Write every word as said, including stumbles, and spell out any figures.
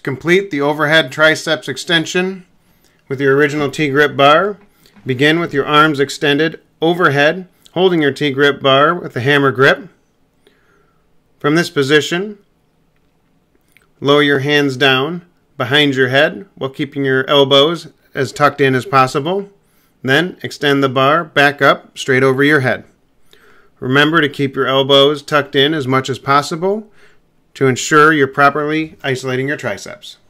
complete the overhead triceps extension with your original T-grip bar, begin with your arms extended overhead, holding your T-grip bar with the hammer grip. From this position, lower your hands down behind your head while keeping your elbows as tucked in as possible. Then extend the bar back up straight over your head. Remember to keep your elbows tucked in as much as possible to ensure you're properly isolating your triceps.